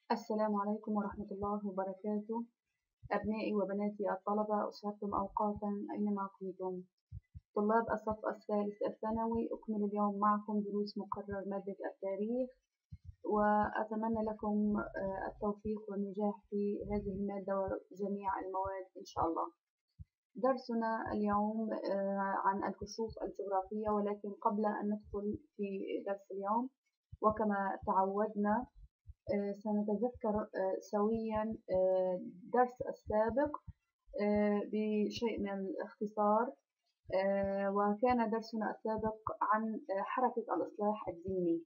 السلام عليكم ورحمة الله وبركاته. أبنائي وبناتي الطلبة، أسعدتم أوقاتا أينما كنتم. طلاب الصف الثالث الثانوي، أكمل اليوم معكم دروس مقرر مادة التاريخ، وأتمنى لكم التوفيق والنجاح في هذه المادة وجميع المواد إن شاء الله. درسنا اليوم عن الكشوف الجغرافية، ولكن قبل أن ندخل في درس اليوم وكما تعودنا سنتذكر سويا الدرس السابق بشيء من الاختصار. وكان درسنا السابق عن حركة الإصلاح الديني،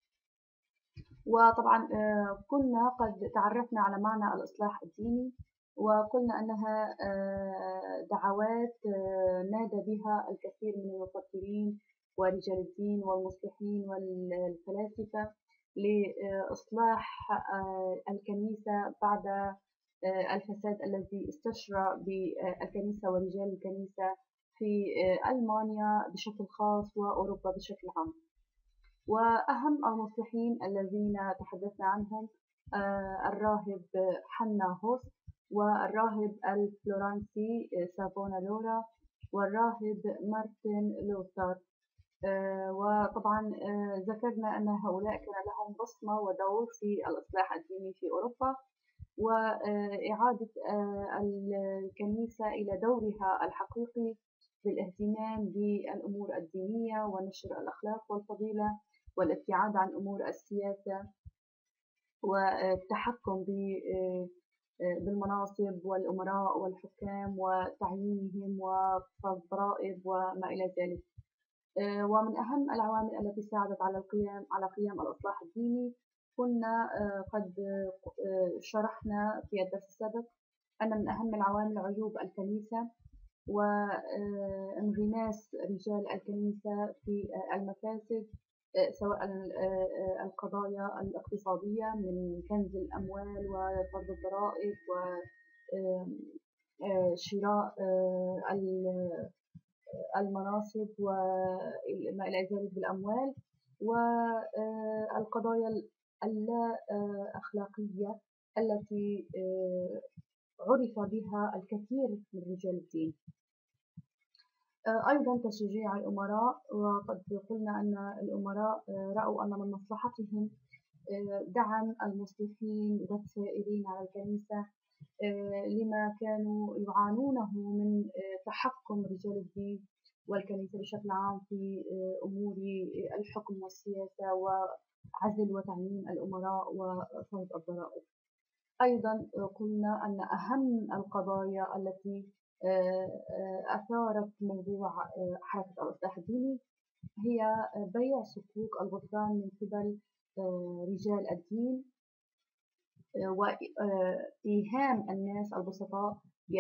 وطبعا كنا قد تعرفنا على معنى الإصلاح الديني، وقلنا أنها دعوات نادى بها الكثير من المفكرين ورجال الدين والمصلحين والفلاسفة لإصلاح الكنيسة بعد الفساد الذي استشرى بالكنيسة ورجال الكنيسة في ألمانيا بشكل خاص وأوروبا بشكل عام. وأهم المصلحين الذين تحدثنا عنهم الراهب حنا هوس، والراهب الفلورنسي سافونالورا، والراهب مارتن لوثر. وطبعا ذكرنا أن هؤلاء كان لهم بصمة ودور في الإصلاح الديني في أوروبا، وإعادة الكنيسة إلى دورها الحقيقي بالاهتمام بالأمور الدينية ونشر الأخلاق والفضيلة والابتعاد عن أمور السياسة والتحكم بالمناصب والأمراء والحكام وتعيينهم وفرض ضرائب وما إلى ذلك. ومن أهم العوامل التي ساعدت على قيام الإصلاح الديني، كنا قد شرحنا في الدرس السابق أن من أهم العوامل عيوب الكنيسة وانغماس رجال الكنيسة في المفاسد، سواء القضايا الاقتصادية من كنز الأموال وفرض الضرائب وشراء المناصب وما إلى ذلك بالأموال، والقضايا اللا أخلاقية التي عرف بها الكثير من رجال الدين. أيضا تشجيع الأمراء، وقد قلنا أن الأمراء رأوا أن من مصلحتهم دعم المصلحين والسائرين على الكنيسة لما كانوا يعانونه من تحكم رجال الدين والكنيسة بشكل عام في أمور الحكم والسياسة وعزل وتعيين الأمراء وفرض الضرائب. أيضا قلنا أن أهم القضايا التي أثارت موضوع حركة الإصلاح الديني هي بيع صكوك الغفران من قبل رجال الدين، وإيهام الناس البسطاء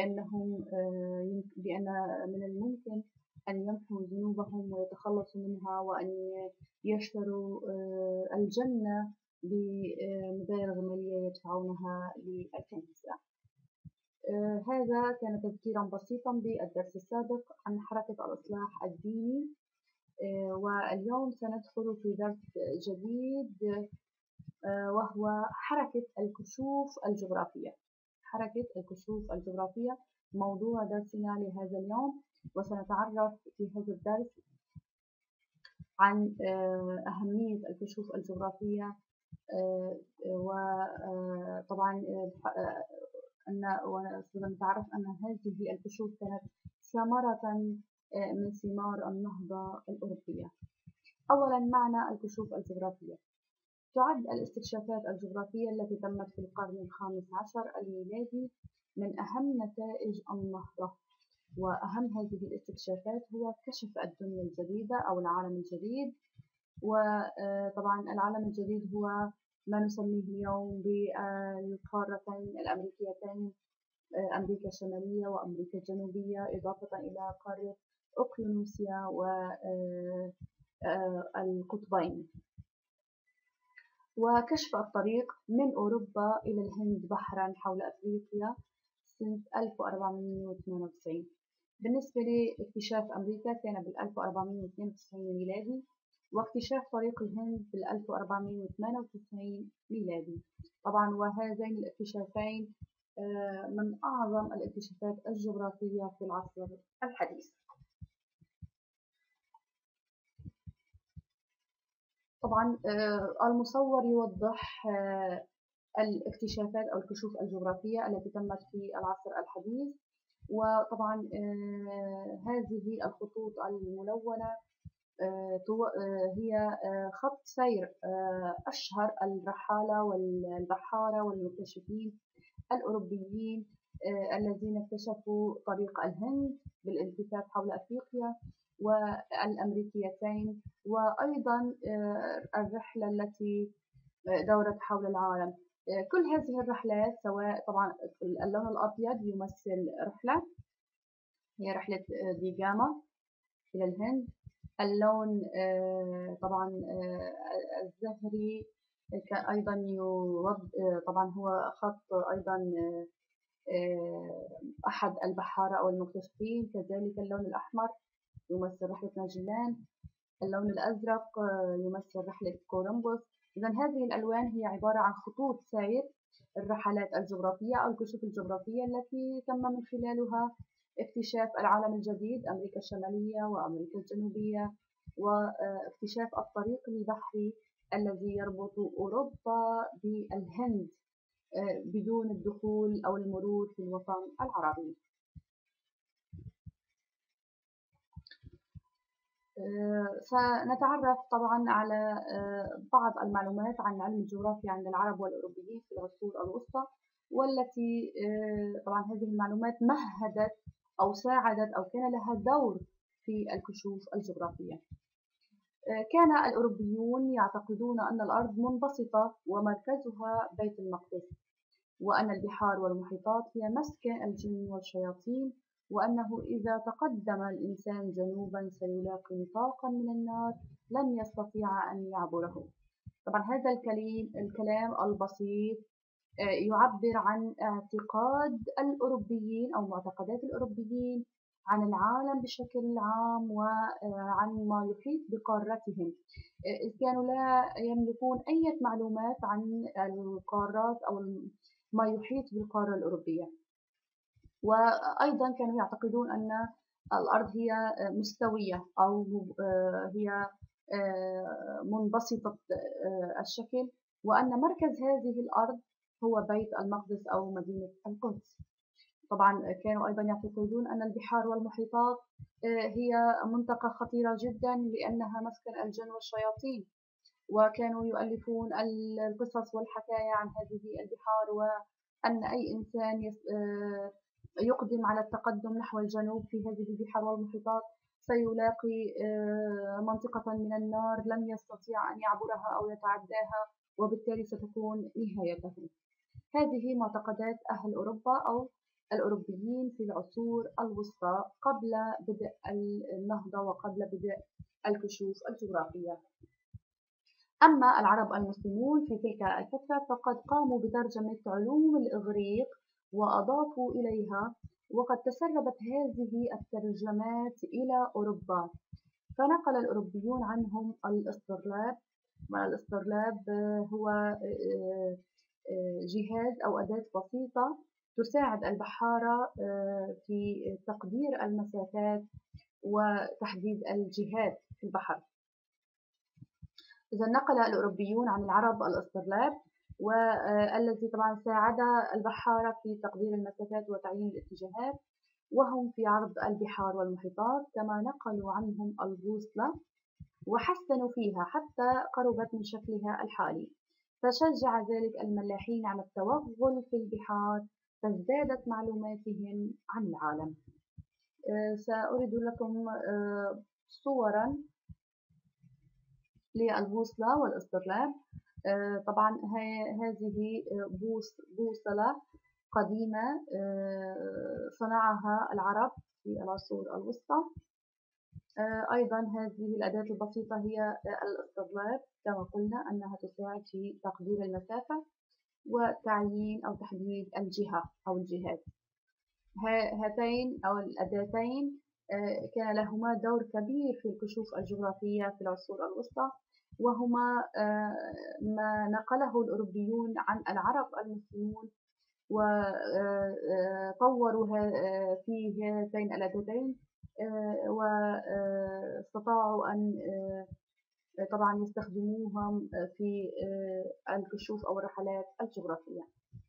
بأن من الممكن أن يمحوا ذنوبهم ويتخلصوا منها، وأن يشتروا الجنة بمبالغ مالية يدفعونها للكنيسة. هذا كان تذكيرا بسيطا بالدرس السابق عن حركة الإصلاح الديني، واليوم سندخل في درس جديد وهو حركة الكشوف الجغرافية. حركة الكشوف الجغرافية موضوع درسنا لهذا اليوم، وسنتعرف في هذا الدرس عن أهمية الكشوف الجغرافية، وطبعا ونتعرف أن هذه الكشوف كانت ثمرة من ثمار النهضة الأوروبية. أولا، معنى الكشوف الجغرافية. تعد الاستكشافات الجغرافية التي تمت في القرن الخامس عشر الميلادي من أهم نتائج النهضة، وأهم هذه الاستكشافات هو كشف الدنيا الجديدة أو العالم الجديد. وطبعا العالم الجديد هو ما نسميه اليوم بالقارتين الأمريكيتين، أمريكا الشمالية وأمريكا الجنوبية، إضافة إلى قارة أوقيانوسيا والقطبين. وكشف الطريق من أوروبا إلى الهند بحرا حول أفريقيا سنة 1492. بالنسبة لاكتشاف أمريكا كان بال 1492 ميلادي، واكتشاف طريق الهند في 1498 ميلادي. طبعا وهذين الاكتشافين من أعظم الاكتشافات الجغرافية في العصر الحديث. طبعا المصور يوضح الاكتشافات أو الكشوف الجغرافية التي تمت في العصر الحديث. وطبعا هذه الخطوط الملونة هي خط سير أشهر الرحالة والبحارة والمكتشفين الأوروبيين الذين اكتشفوا طريق الهند بالالتفاف حول أفريقيا والأمريكيتين، وأيضا الرحلة التي دورت حول العالم. كل هذه الرحلات، سواء طبعا اللون الأبيض يمثل رحلة، هي رحلة ديجاما إلى الهند. اللون طبعا الزهري أيضا طبعا هو خط أيضا أحد البحارة أو المكتشفين. كذلك اللون الأحمر يمثل رحلة ماجلان. اللون الأزرق يمثل رحلة كولومبوس. إذا هذه الألوان هي عبارة عن خطوط سير الرحلات الجغرافية أو الكشوف الجغرافية التي تم من خلالها اكتشاف العالم الجديد، أمريكا الشمالية وأمريكا الجنوبية، واكتشاف الطريق البحري الذي يربط أوروبا بالهند بدون الدخول أو المرور في الوطن العربي. سنتعرف طبعا على بعض المعلومات عن علم الجغرافيا عند العرب والأوروبيين في العصور الوسطى، والتي طبعا هذه المعلومات مهدت أو ساعدت أو كان لها دور في الكشوف الجغرافية. كان الأوروبيون يعتقدون أن الأرض منبسطة ومركزها بيت المقدس، وأن البحار والمحيطات هي مسكن الجن والشياطين، وأنه إذا تقدم الإنسان جنوبا سيلاقي نطاقا من النار لن يستطيع أن يعبره. طبعا هذا الكلام البسيط يعبر عن اعتقاد الأوروبيين أو معتقدات الأوروبيين عن العالم بشكل عام وعن ما يحيط بقارتهم، إذ كانوا لا يملكون أي معلومات عن القارات أو ما يحيط بالقارة الأوروبية. وأيضا كانوا يعتقدون أن الأرض هي مستوية أو هي منبسطة الشكل، وأن مركز هذه الأرض هو بيت المقدس أو مدينة القدس. طبعا كانوا أيضا يعتقدون أن البحار والمحيطات هي منطقة خطيرة جدا لأنها مسكن الجن والشياطين، وكانوا يؤلفون القصص والحكاية عن هذه البحار، وأن أي إنسان يقدم على التقدم نحو الجنوب في هذه البحار والمحيطات سيلاقي منطقة من النار لن يستطيع أن يعبرها أو يتعداها، وبالتالي ستكون نهايته. هذه معتقدات أهل أوروبا أو الأوروبيين في العصور الوسطى قبل بدء النهضة وقبل بدء الكشوف الجغرافية. أما العرب المسلمون في تلك الفترة فقد قاموا بترجمة علوم الإغريق وأضافوا إليها، وقد تسربت هذه الترجمات إلى أوروبا، فنقل الأوروبيون عنهم الإسطرلاب. والإسطرلاب هو جهاز أو أداة بسيطة تساعد البحارة في تقدير المسافات وتحديد الجهات في البحر. إذا نقل الأوروبيون عن العرب الإسطرلاب، والذي طبعا ساعد البحارة في تقدير المسافات وتعيين الاتجاهات، وهم في عرض البحار والمحيطات. كما نقلوا عنهم البوصلة وحسنوا فيها حتى قربت من شكلها الحالي، فشجع ذلك الملاحين على التوغل في البحار، فازدادت معلوماتهم عن العالم. سأورد لكم صورا للبوصلة والإسطرلاب. طبعا هذه بوصلة قديمة صنعها العرب في العصور الوسطى. أيضا هذه الأداة البسيطة هي الإسطرلاب، كما قلنا أنها تساعد في تقدير المسافة وتعيين أو تحديد الجهة أو الجهات. هاتين أو الأداتين كان لهما دور كبير في الكشوف الجغرافية في العصور الوسطى، وهما ما نقله الأوروبيون عن العرب المسلمون، وطوروا في هاتين الأداتين، واستطاعوا أن طبعا يستخدموهم في الكشوف أو الرحلات الجغرافية.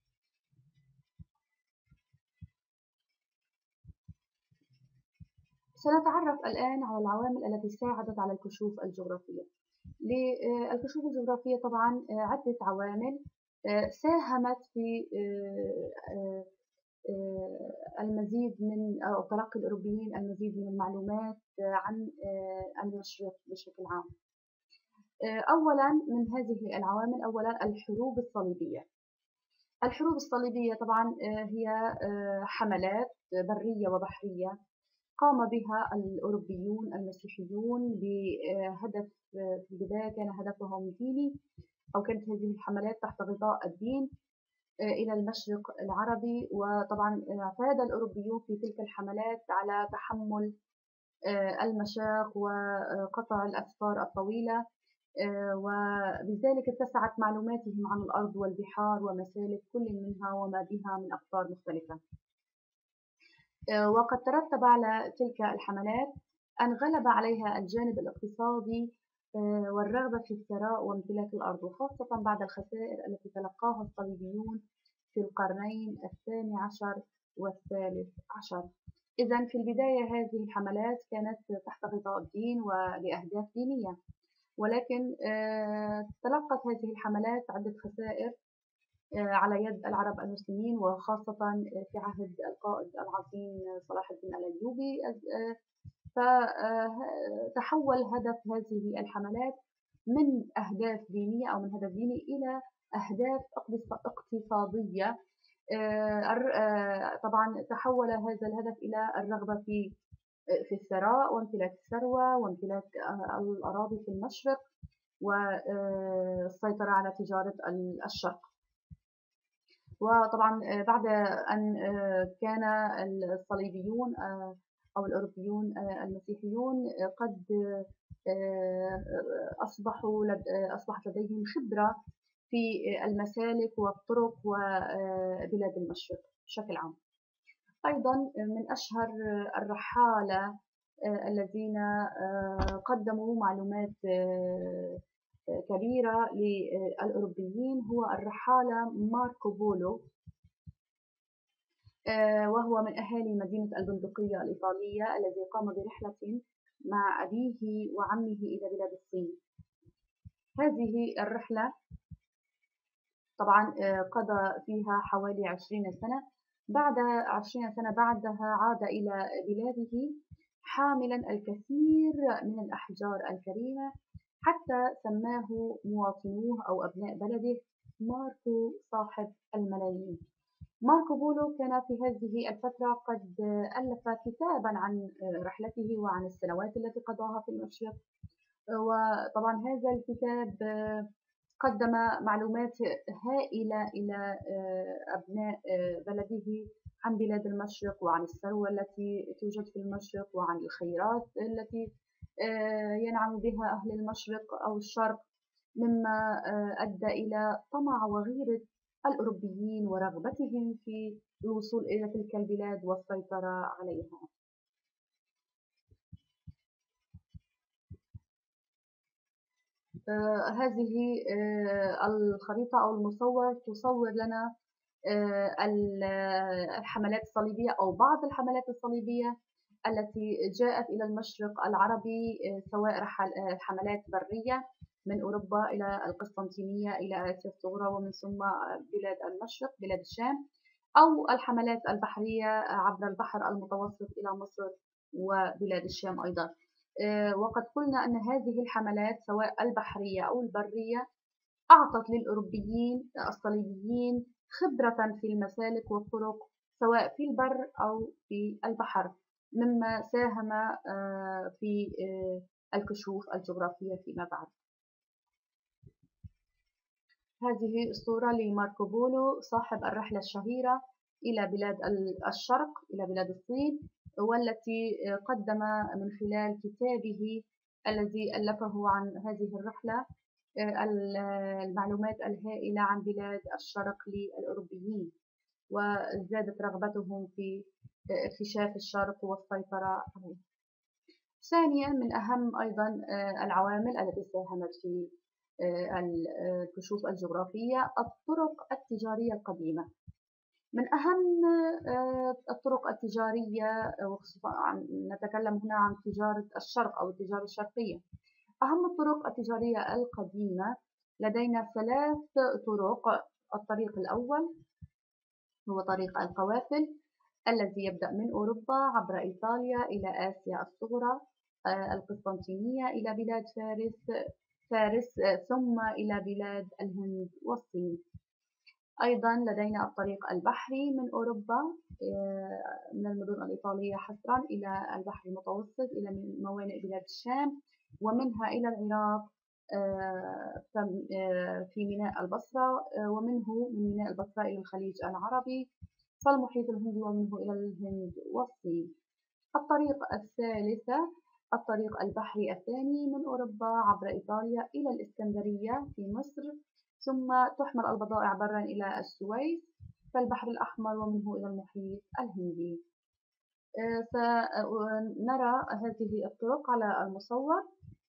سنتعرف الآن على العوامل التي ساعدت على الكشوف الجغرافية. للكشوف الجغرافية طبعا عدة عوامل ساهمت في المزيد من أو تلقي الأوروبيين المزيد من المعلومات عن المشرق بشكل عام. أولا من هذه العوامل أولا الحروب الصليبية. الحروب الصليبية طبعا هي حملات برية وبحرية قام بها الأوروبيون المسيحيون بهدف في البداية كان هدفهم ديني، أو كانت هذه الحملات تحت غطاء الدين إلى المشرق العربي. وطبعا اعتاد الأوروبيون في تلك الحملات على تحمل المشاق وقطع الأسفار الطويلة، وبذلك اتسعت معلوماتهم عن الأرض والبحار ومسالك كل منها وما بها من أقطار مختلفة. وقد ترتب على تلك الحملات أن غلب عليها الجانب الاقتصادي والرغبة في الثراء وامتلاك الأرض، وخاصة بعد الخسائر التي تلقاها الصليبيون في القرنين الثاني عشر والثالث عشر. إذن في البداية هذه الحملات كانت تحت غطاء الدين ولأهداف دينية، ولكن تلقت هذه الحملات عدة خسائر على يد العرب المسلمين، وخاصة في عهد القائد العظيم صلاح الدين الأيوبي. فتحول هدف هذه الحملات من أهداف دينية أو من هدف ديني إلى أهداف اقتصادية. طبعا تحول هذا الهدف إلى الرغبة في الثراء وامتلاك الثروة وامتلاك الأراضي في المشرق والسيطرة على تجارة الشرق. وطبعا بعد أن كان الصليبيون أو الأوروبيون المسيحيون قد أصبحت لديهم خبرة في المسالك والطرق وبلاد المشرق بشكل عام. أيضا من أشهر الرحالة الذين قدموا معلومات كبيرة للأوروبيين هو الرحالة ماركو بولو، وهو من أهالي مدينة البندقية الإيطالية الذي قام برحلة مع أبيه وعمه إلى بلاد الصين. هذه الرحلة طبعا قضى فيها حوالي 20 سنة. بعد 20 سنة بعدها عاد إلى بلاده حاملا الكثير من الأحجار الكريمة، حتى سماه مواطنوه أو أبناء بلده ماركو صاحب الملايين. ماركو بولو كان في هذه الفترة قد ألف كتابا عن رحلته وعن السنوات التي قضاها في المشرق، وطبعا هذا الكتاب قدم معلومات هائلة إلى أبناء بلده عن بلاد المشرق وعن الثروة التي توجد في المشرق وعن الخيرات التي ينعم بها أهل المشرق أو الشرق، مما أدى إلى طمع وغيرة الأوروبيين ورغبتهم في الوصول إلى تلك البلاد والسيطرة عليها. هذه الخريطة أو المصور تصور لنا الحملات الصليبية أو بعض الحملات الصليبية التي جاءت إلى المشرق العربي، سواء حملات برية من أوروبا إلى القسطنطينية إلى آسيا الصغرى ومن ثم بلاد المشرق بلاد الشام، أو الحملات البحرية عبر البحر المتوسط إلى مصر وبلاد الشام أيضا. وقد قلنا أن هذه الحملات سواء البحرية أو البرية أعطت للأوروبيين الصليبيين خبرة في المسالك والطرق سواء في البر أو في البحر، مما ساهم في الكشوف الجغرافية فيما بعد. هذه الصورة لماركو بولو صاحب الرحلة الشهيرة إلى بلاد الشرق، إلى بلاد الصين، والتي قدم من خلال كتابه الذي ألفه عن هذه الرحلة المعلومات الهائلة عن بلاد الشرق للأوروبيين، وزادت رغبتهم في اكتشاف الشرق والسيطرة عليه. ثانيا، من أهم أيضا العوامل التي ساهمت في الكشوف الجغرافية الطرق التجارية القديمة. من أهم الطرق التجارية، نتكلم هنا عن تجارة الشرق أو التجارة الشرقية. أهم الطرق التجارية القديمة لدينا 3 طرق. الطريق الأول هو طريق القوافل الذي يبدأ من أوروبا عبر إيطاليا إلى آسيا الصغرى، القسطنطينية إلى بلاد فارس ثم إلى بلاد الهند والصين. أيضا لدينا الطريق البحري من أوروبا من المدن الإيطالية حصرا إلى البحر المتوسط إلى موانئ بلاد الشام، ومنها إلى العراق في ميناء البصرة، ومنه من ميناء البصرة إلى الخليج العربي فالمحيط الهندي، ومنه إلى الهند والصين. الطريق الثالثة الطريق البحري الثاني من أوروبا عبر إيطاليا إلى الإسكندرية في مصر، ثم تحمل البضائع برا إلى السويس فالبحر الأحمر، ومنه إلى المحيط الهندي. فنرى هذه الطرق على المصور.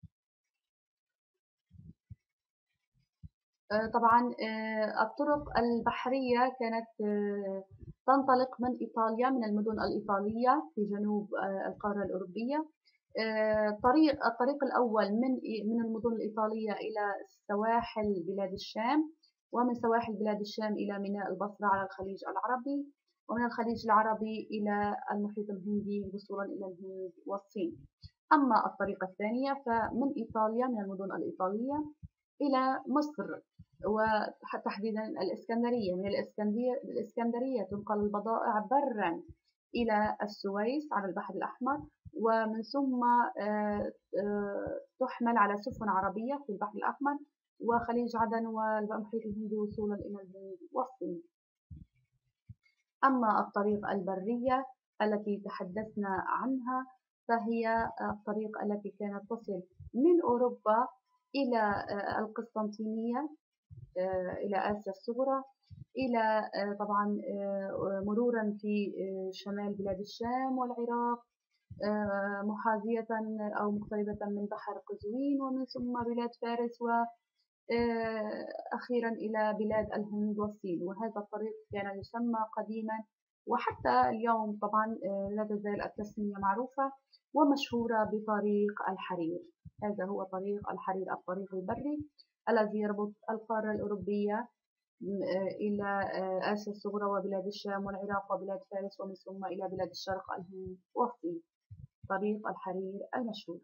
طبعا الطرق البحرية كانت تنطلق من إيطاليا، من المدن الإيطالية في جنوب القارة الأوروبية. الطريق الأول من المدن الإيطالية إلى سواحل بلاد الشام، ومن سواحل بلاد الشام إلى ميناء البصرة على الخليج العربي، ومن الخليج العربي إلى المحيط الهندي وصولا إلى الهند والصين. أما الطريقة الثانية فمن إيطاليا، من المدن الإيطالية إلى مصر، وتحديدا الإسكندرية. من الإسكندرية تنقل البضائع برا إلى السويس على البحر الأحمر، ومن ثم تحمل على سفن عربية في البحر الأحمر وخليج عدن والمحيط الهندي وصولا إلى الهند والصين. أما الطريق البرية التي تحدثنا عنها فهي الطريق التي كانت تصل من أوروبا إلى القسطنطينية إلى آسيا الصغرى، إلى طبعا مرورا في شمال بلاد الشام والعراق، محاذية أو مقتربة من بحر قزوين، ومن ثم بلاد فارس، وأخيرا إلى بلاد الهند والصين. وهذا الطريق كان يسمى قديما وحتى اليوم طبعا لا تزال التسمية معروفة ومشهورة بطريق الحرير. هذا هو طريق الحرير، الطريق البري الذي يربط القارة الأوروبية إلى آسيا الصغرى وبلاد الشام والعراق وبلاد فارس، ومن ثم إلى بلاد الشرق الهند والصين. طريق الحرير المشهور.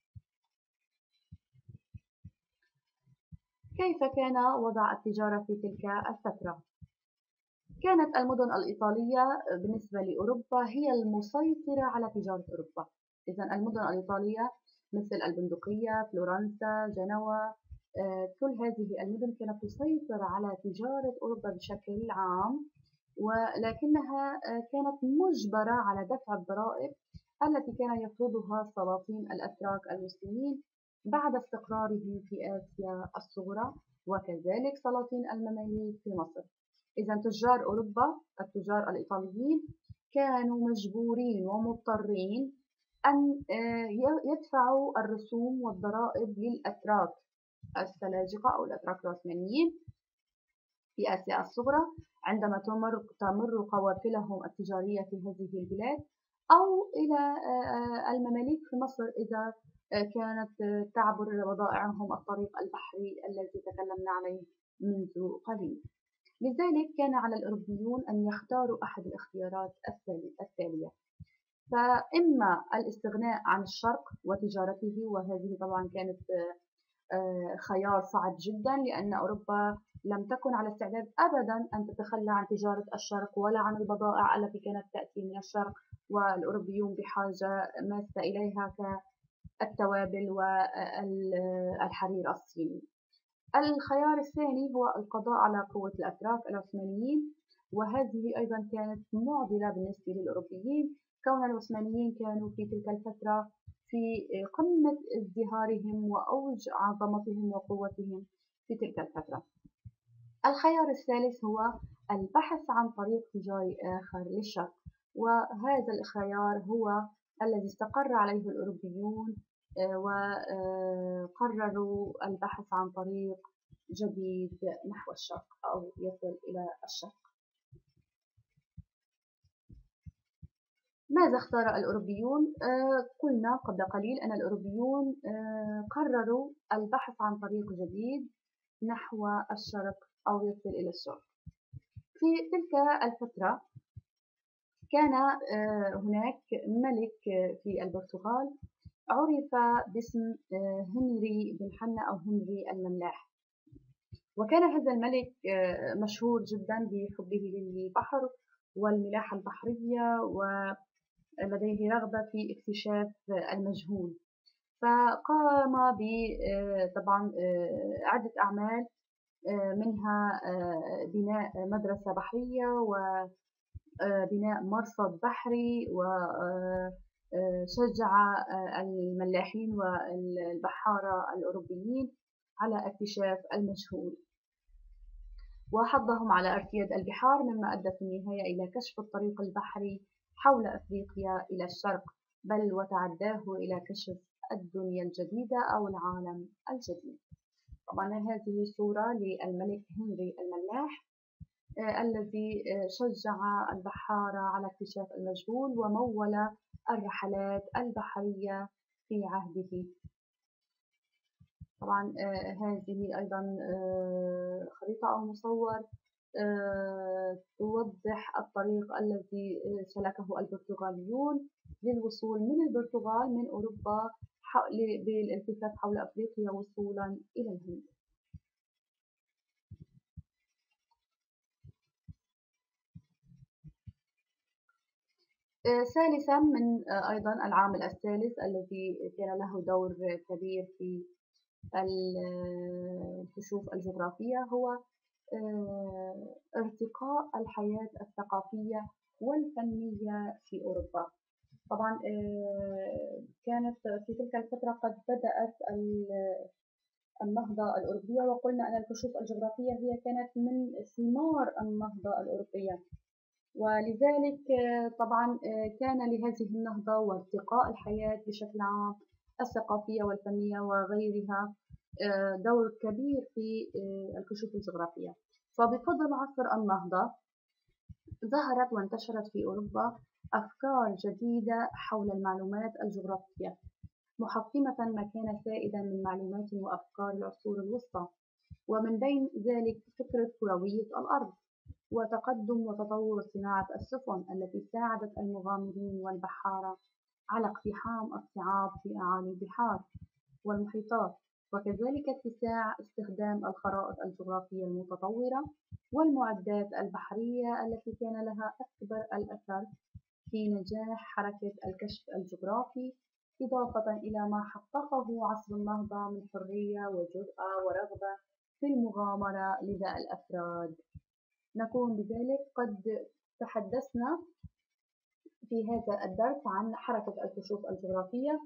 كيف كان وضع التجارة في تلك الفترة؟ كانت المدن الإيطالية بالنسبة لأوروبا هي المسيطرة على تجارة أوروبا. إذن المدن الإيطالية مثل البندقية، فلورنسا، جنوة، كل هذه المدن كانت تسيطر على تجارة أوروبا بشكل عام، ولكنها كانت مجبرة على دفع الضرائب التي كان يفرضها سلاطين الأتراك المسلمين بعد استقرارهم في آسيا الصغرى، وكذلك سلاطين المماليك في مصر. إذا تجار أوروبا، التجار الإيطاليين، كانوا مجبورين ومضطرين أن يدفعوا الرسوم والضرائب للأتراك السلاجقة أو الأتراك العثمانيين في آسيا الصغرى عندما تمر قوافلهم التجارية في هذه البلاد، أو إلى المماليك في مصر إذا كانت تعبر بضائعهم الطريق البحري الذي تكلمنا عليه منذ قليل. لذلك كان على الأوروبيون أن يختاروا أحد الاختيارات التالية، فإما الاستغناء عن الشرق وتجارته، وهذه طبعا كانت خيار صعب جدا لأن أوروبا لم تكن على استعداد أبدا أن تتخلى عن تجارة الشرق ولا عن البضائع التي كانت تأتي من الشرق، والأوروبيون بحاجة ماسة إليها كالتوابل والحرير الصيني. الخيار الثاني هو القضاء على قوة الأتراك العثمانيين وهذه أيضا كانت معضلة بالنسبة للأوروبيين، كون العثمانيين كانوا في تلك الفترة في قمة ازدهارهم وأوج عظمتهم وقوتهم في تلك الفترة. الخيار الثالث هو البحث عن طريق تجاري آخر للشرق، وهذا الخيار هو الذي استقر عليه الأوروبيون وقرروا البحث عن طريق جديد نحو الشرق أو يصل إلى الشرق. ماذا اختار الأوروبيون؟ قلنا قبل قليل أن الأوروبيون قرروا البحث عن طريق جديد نحو الشرق أو يصل إلى الشرق. في تلك الفترة كان هناك ملك في البرتغال عرف باسم هنري بن حنة أو هنري الملاح، وكان هذا الملك مشهور جدا بحبه للبحر والملاحة البحرية ولديه رغبة في اكتشاف المجهول، فقام طبعا عدة أعمال منها بناء مدرسة بحرية وبناء مرصد بحري، وشجع الملاحين والبحارة الأوروبيين على اكتشاف المجهول وحضهم على ارتياد البحار، مما أدى في النهاية إلى كشف الطريق البحري حول أفريقيا إلى الشرق، بل وتعداه إلى كشف الدنيا الجديدة أو العالم الجديد. طبعا هذه صورة للملك هنري الملاح الذي شجع البحارة على اكتشاف المجهول ومول الرحلات البحرية في عهده. طبعا هذه أيضا خريطة أو مصور توضح الطريق الذي سلكه البرتغاليون للوصول من البرتغال من أوروبا بالالتفاف حول أفريقيا وصولا إلى الهند. ثالثا من أيضا العامل الثالث الذي كان له دور كبير في الكشوف الجغرافية هو ارتقاء الحياة الثقافية والفنية في أوروبا. طبعا كانت في تلك الفترة قد بدأت النهضة الأوروبية، وقلنا أن الكشوف الجغرافية هي كانت من ثمار النهضة الأوروبية، ولذلك طبعا كان لهذه النهضة وارتقاء الحياة بشكل عام الثقافية والفنية وغيرها دور كبير في الكشوف الجغرافية. فبفضل عصر النهضة ظهرت وانتشرت في أوروبا أفكار جديدة حول المعلومات الجغرافية، محطمة ما كان سائدا من معلومات وأفكار العصور الوسطى، ومن بين ذلك فكرة كروية الأرض وتقدم وتطور صناعة السفن التي ساعدت المغامرين والبحارة على اقتحام الصعاب في أعالي البحار والمحيطات، وكذلك اتساع استخدام الخرائط الجغرافية المتطورة والمعدات البحرية التي كان لها أكبر الأثر في نجاح حركة الكشف الجغرافي، إضافة إلى ما حققه عصر النهضة من حرية وجرأة ورغبة في المغامرة لدى الأفراد. نكون بذلك قد تحدثنا في هذا الدرس عن حركة الكشوف الجغرافية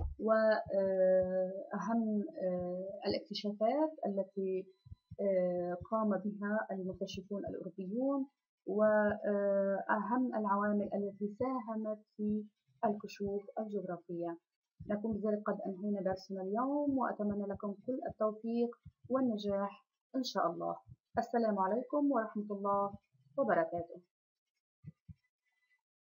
وأهم الاكتشافات التي قام بها المكتشفون الأوروبيون وأهم العوامل التي ساهمت في الكشوف الجغرافية. نكون بذلك قد أنهينا درسنا اليوم، وأتمنى لكم كل التوفيق والنجاح إن شاء الله. السلام عليكم ورحمة الله وبركاته.